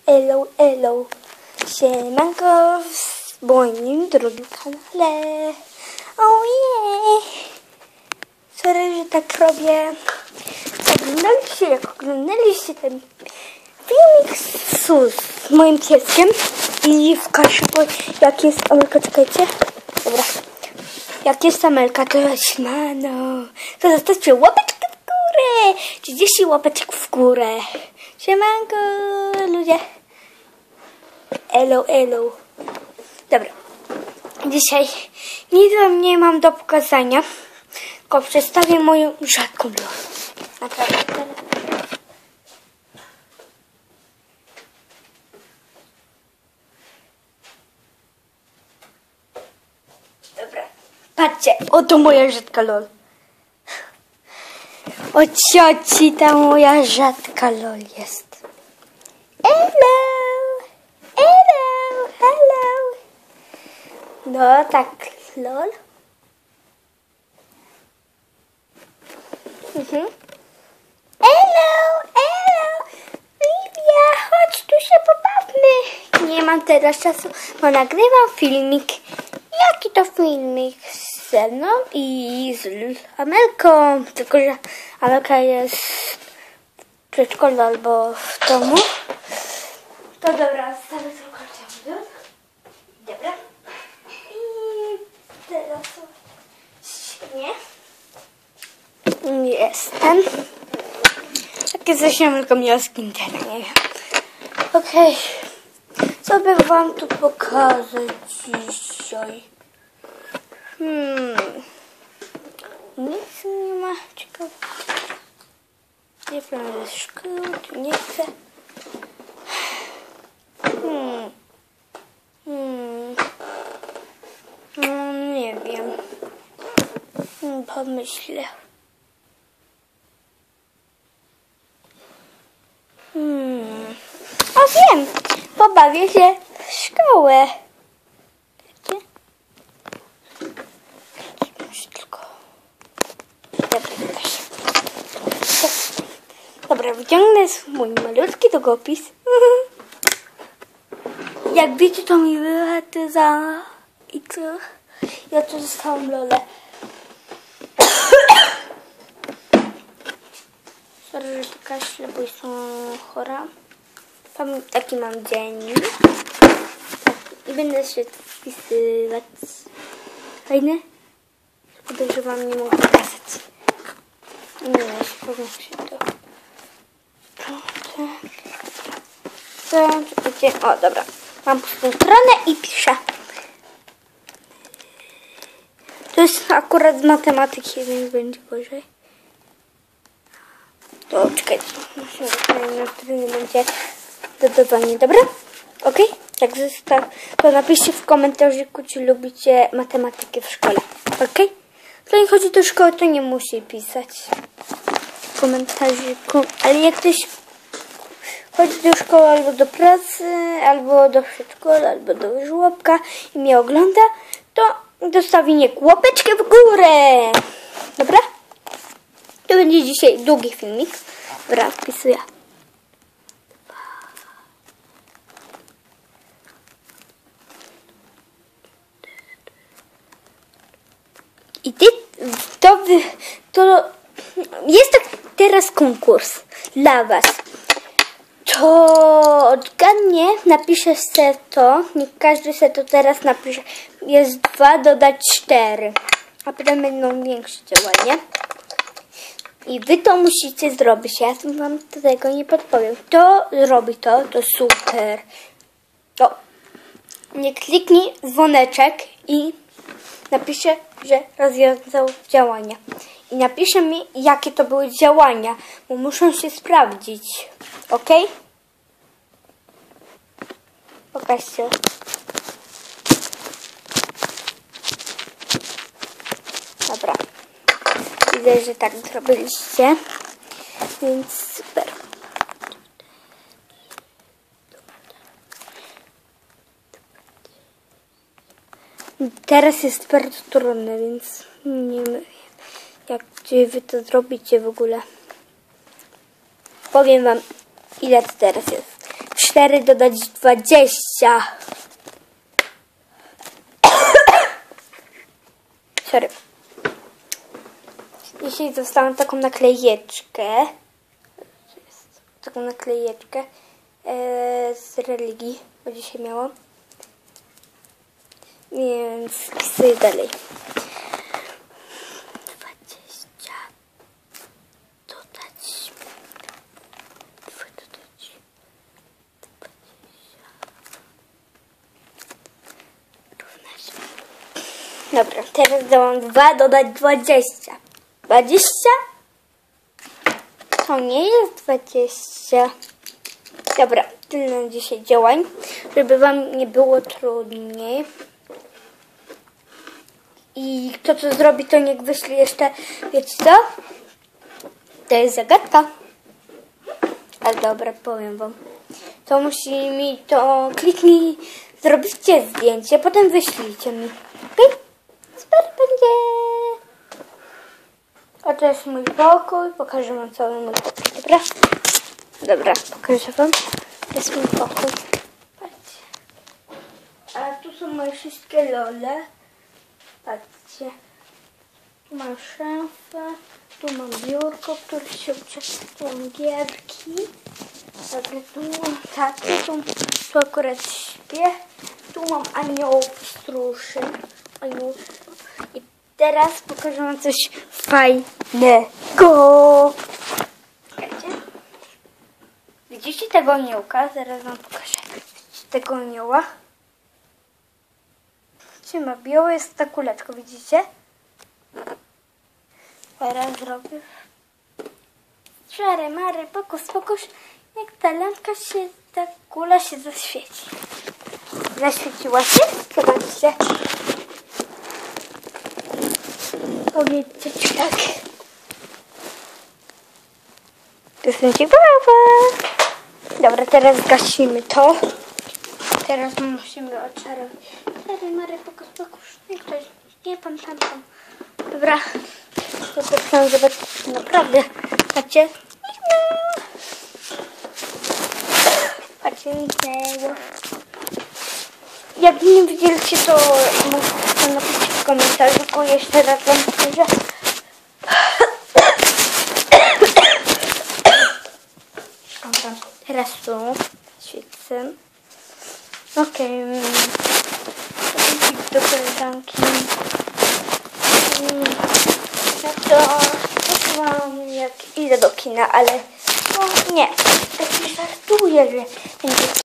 Elo, elo, siemanko w moim drugim kanale. Ojej, sorry, że tak robię. Jak oglądaliście ten filmik z moim pieskiem i w kaszyku, jak jest Amelka, czekajcie. Dobra, jak jest Amelka, to śmano. To zostawcie łapeczkę w górę. 30 łapeczek w górę. Siemanko, ludzie. Elo, elo. Dobra. Dzisiaj nic wam nie mam do pokazania, tylko przedstawię moją rzadką losę. Naprawdę. Dobra. Patrzcie, oto moja rzadka lol. O cioci, ta moja rzadka lol jest. Hello! Hello! Hello! No tak, lol. Hello! Hello! Livia, chodź tu się pobawmy. Nie mam teraz czasu, bo nagrywam filmik. Jaki to filmik? Ze mną i z Amelką. Tylko że Amelka jest w przedszkolu albo w domu. To dobra, stawię tylko ciągle. Dobra. I teraz świetnie. Jestem. Takie coś Amelka miała z Kindera, nie wiem. Okej. Co by wam tu pokazać dzisiaj? Nic nie ma ciekawego. Nie wiem, ze szkoły, nie chcę. Nie wiem. Pomyślę. O, wiem. Pobawię się w szkołę. Wiecie? Tylko. Dobra, wyciągnę mój malutki długopis. Jak wiecie, to mi wychodzi za... I co? Ja tu zostałam lolę. Sorry, że to kaszle, bo jestem chora. Taki mam dzień. I będę się wpisywać. Fajne? Szkoda, że wam nie mogę pokazać. Nie wiem, powiem się to. O, dobra. Mam pustą stronę i piszę. To jest akurat z matematyki, więc będzie gorzej. To czekajcie. Na którym nie będzie dodawanie. Dobra? Ok? Jak to napiszcie w komentarzyku, czy lubicie matematykę w szkole. Ok? Kto nie chodzi do szkoły, to nie musi pisać w komentarzyku. Ale jak ktoś chodzi do szkoły albo do pracy, albo do przedszkola, albo do żłobka i mnie ogląda, to dostawi łapeczkę w górę. Dobra? To będzie dzisiaj długi filmik. Dobra, wpisuję. I to jest tak teraz konkurs dla was. To odgadnie, napiszę se to, niech każdy se to teraz napisze. Jest 2 dodać 4, a potem będą większe działania. I wy to musicie zrobić, ja wam do tego nie podpowiem. Kto zrobi to super. O, nie kliknij dzwoneczek i napisze, że rozwiązał działania. I napisze mi, jakie to były działania, bo muszą się sprawdzić. Ok? Pokażcie. Dobra. Widzę, że tak zrobiliście. Więc super. Teraz jest bardzo trudne, więc nie wiem, jak wy to zrobicie w ogóle. Powiem wam, ile to teraz jest. 4 dodać 20. Sorry. Dzisiaj dostałam taką naklejeczkę. Taką naklejeczkę z religii, bo dzisiaj miałam. Więc wpisuję dalej. 20 dodać 2 dodać 20 równać. Dobra, teraz dałam 2 dodać 20. 20? To nie jest 20. Dobra, tyle na dzisiaj działań, żeby wam nie było trudniej. I kto to zrobi, to niech wyśle jeszcze, wiecie co? To jest zagadka. Ale dobra, powiem wam. To musi mi to kliknij, zrobicie zdjęcie, potem wyślijcie mi. Okej? Super będzie. A to jest mój pokój. Pokażę wam cały mój pokój, dobra? Dobra, pokażę wam. To jest mój pokój. Patrzcie. A tu są moje wszystkie lole. Patrzcie. Tu mam szafę. Tu mam biurko, w którym się uczę. Tu mam gierki. Także tu mam taty. Tu akurat śpię. Tu mam aniołów stróży. I teraz pokażę wam coś fajnego. Widzicie tego aniołka? Zaraz wam pokażę. Widzicie tego anioła? Ma białe jest ta kuleczka, widzicie? Teraz zrobię szary, mary, pokus, jak ta lampka się, ta kula się zaświeci. Zaświeciła się? Zobaczcie. Powiedzcie tak. Jestem ciekawa. Dobra, teraz gasimy to. Teraz musimy oczarować. Szary, mary, pokus. Nie ktoś, nie pan. Dobra. To chcę zobaczyć naprawdę. Patrzcie. Patrzcie, zniknęło. Jak nie widzieliście, to możecie napisać w komentarzu. Jeszcze raz wam powtórzę. Dobra, teraz tu świecę. Okej. Do koleżanki. No to posłucham jak idę do kina, ale no nie, tak się żartuję, że będzie